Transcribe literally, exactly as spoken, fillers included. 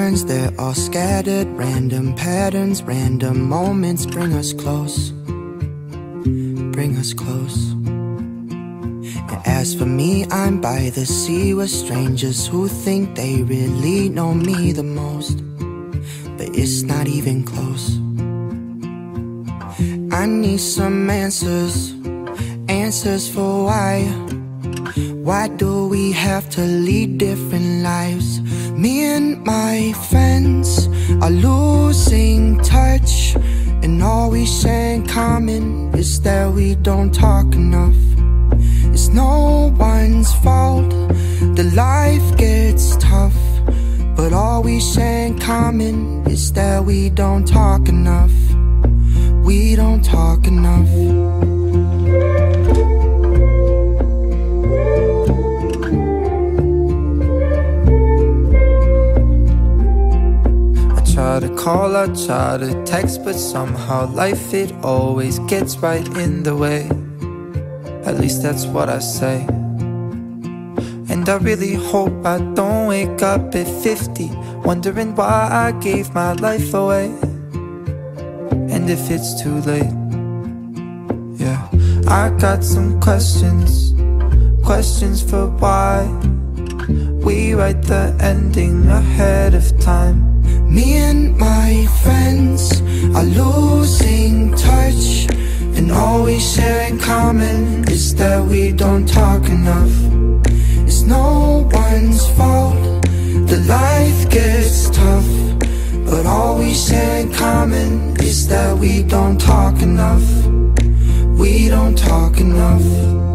lines, they're all scattered. Random patterns, random moments bring us close, bring us close. And as for me, I'm by the sea with strangers who think they really know me the most, but it's not even close. I need some answers, answers for why. Why do we have to lead different lives? Me and my friends are losing touch, and all we share in common is that we don't talk enough. It's no one's fault that life gets tough, but all we share in common is that we don't talk enough. We don't talk enough. I try to call, I try to text, but somehow life, it always gets right in the way. At least that's what I say. And I really hope I don't wake up at fifty wondering why I gave my life away. And if it's too late, yeah, I got some questions, questions for why we write the ending ahead of time. Me and my friends are losing touch, and all we share in common is that we don't talk enough. It's no one's fault that life gets tough, but all we share in common is that we don't talk enough. We don't talk enough.